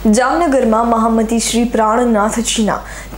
जामनगर में महामती श्री प्राणनाथजीना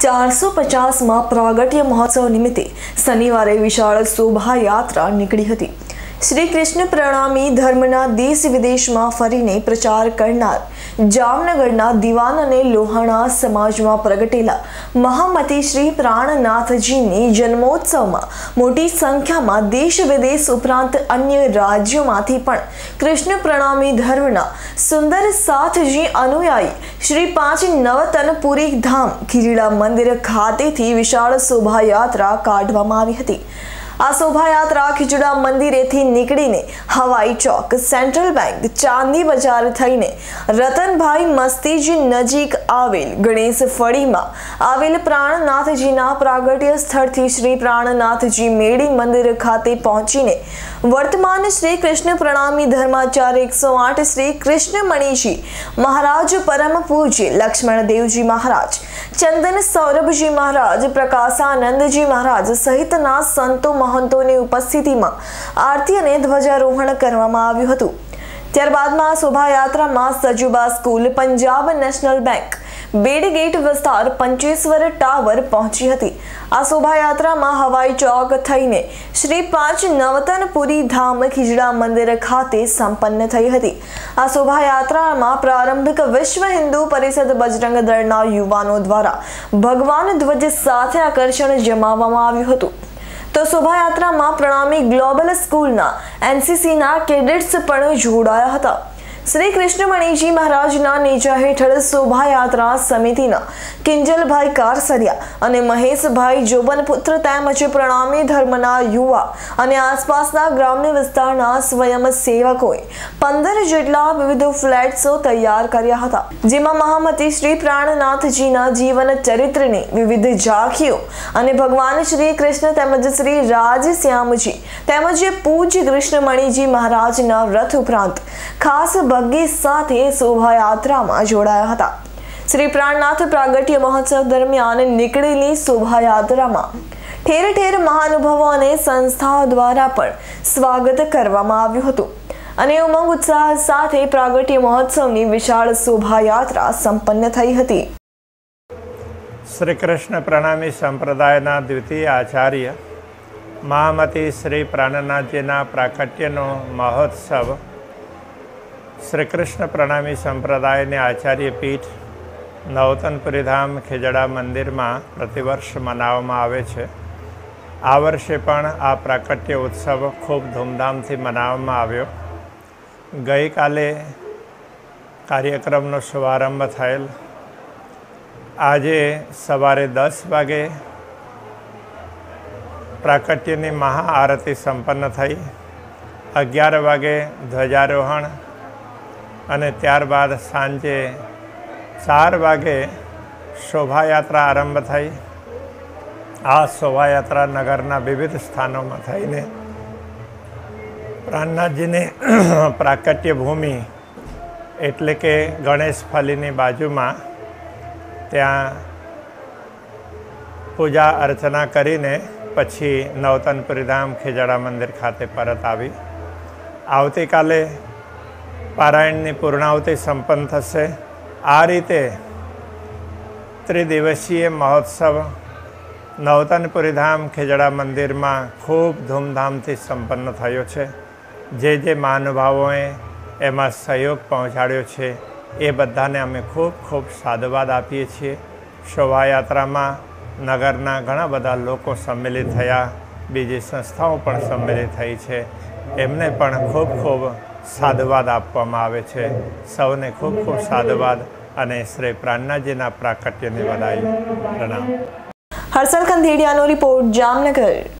450 प्रागट्य महोत्सव निमित्ते शनिवार विशाल शोभायात्रा निकली हती। श्री कृष्ण प्रणामी धर्मना देश विदेश में फरीने प्रचार करनार जामनगरना दीवान अने लोहाणा समाज में प्रगटेला महामती श्री प्राणनाथजीनी जन्मोत्सव में मोटी संख्या में देश विदेश उपरांत अन्य राज्यों में पण कृष्ण प्रणामी धर्मना सुंदर साथजी अनुयायी श्री 5 नवतनपुरी धाम खीजड़ा मंदिर खातेथी विशाल शोभायात्रा काढवामां आवी हती। आ शोभायात्रा खीजड़ा मंदिरेथी निकळीने हवाई चौक, सेंट्रल बैंक, चांदी बजार थईने रतनभाई मस्तीजी नजीक आवेल गणेश फळीमां आवेल प्राणनाथजीना प्रागट्य स्थळथी श्री प्राणनाथजी मेड़ी मंदिर खाते पहोंचीने वर्तमान श्री कृष्ण प्रणामी धर्माचार्य 108 श्री कृष्णमणिजी महाराज, परम पूज्य लक्ष्मण देवजी महाराज, चंदन सौरभजी महाराज, प्रकाशानंदजी महाराज सहितना संतो महंतोनी उपस्थितिमां आरती अने ध्वजारोहण करवामां आव्युं हतुं। त्यारबादमां शोभायात्रामां Sajuba school, Punjab National Bank, बेडगेट विस्तार, पंचेश्वर टावर पहोंची हती। आ शोभायात्रामां हवाई चौक थईने श्री 5 नवतनपुरी धाम खीजड़ा मंदिर खाते संपन्न थई हती। आ शोभायात्रामां प्रारंभिक विश्व हिंदू परिषद बजरंग दळना युवानो द्वारा भगवान ध्वज साथे आकर्षण जमाववामां आव्युं हतुं। तो शोभायात्रा में प्रणामी ग्लोबल स्कूलना एनसीसी ना कैडेट्स पण जोड़ाया हता। श्री कृष्णमणिजी महाराजना नेजा हेठळ शोभायात्रा समितिना किंजलभाई कारसरिया अने महेशभाई जोबनपुत्र तेमज प्रणामी धर्मना युवा अने आसपासना ग्राम्य विस्तारना स्वयंसेवकोए 15 जेटला विविध फ्लेट्सो तैयार कर्या हता, जेमां महामती श्री प्राणनाथजीना जीवन चरित्रनी विविध झांकीओ अने भगवान श्री कृष्ण तेमज श्री राजश्यामजी तेमज पूज्य कृष्णमणिजी महाराजना रथ उपरांत खास बग्गी साथे शोभायात्रा में जोड़ाया हता। श्री प्राणनाथ प्रागट्य महोत्सव दरमियान निकळेली शोभायात्रा में ठेर ठेर महानुभावों अने संस्थाओं द्वारा पण स्वागत करवामां आव्युं हतुं अने उमंग उत्साह साथे प्रागट्य महोत्सवनी विशाल शोभायात्रा संपन्न थई हती। श्री कृष्ण प्रणामी संप्रदायना द्वितीय आचार्य महामती श्री प्राणनाथजीना प्राकट्यनो महोत्सव श्री कृष्ण प्रणामी संप्रदाय ने आचार्य पीठ नवतनपुरी धाम खीजड़ा मंदिर में प्रतिवर्ष मनाववामां आवे छे। आ वर्षे पण आ प्राकट्य उत्सव खूब धूमधाम थी मनाववामां आव्यो। गई काले कार्यक्रमनो शुभारंभ थयेल। आजे सवारे 10 वागे प्राकट्यनी महाआरती संपन्न थई। 11 वागे ध्वजारोहण अने त्यारबाद सांजे 4 वागे शोभायात्रा आरंभ थई। आ शोभायात्रा नगरना विविध स्थानों में थईने प्राणनाथजी ने प्राकट्य भूमि एटले के गणेश फलीनी बाजू में त्या पूजा अर्चना करीने पछी नवतनपुरी धाम खीजड़ा मंदिर खाते परत आवी। आवती काले पारायणनी पूर्णाहुति संपन्न थशे। आ रीते त्रिदिवसीय महोत्सव नवतनपुरी धाम खीजड़ा मंदिर में खूब धूमधामथी संपन्न थयो छे। जे महानुभावोए एमां सहयोग पहोंचाड्यो छे ए बधाने अमे खूब खूब साधुवाद आपीए छीए। शोभायात्रा में नगरना घणा बधा लोको सम्मिलित थया, बीजी संस्थाओं पण सम्मिलित थई छे, एमने पण खूब खूब साधुवाद आपवामां आवे छे। सौने खूब खूब साधुवाद अने श्री प्राणनाथजीना प्राकट्यनी बधाई। प्रणाम। हर्षल खंधेड़ियानो रिपोर्ट, जामनगर।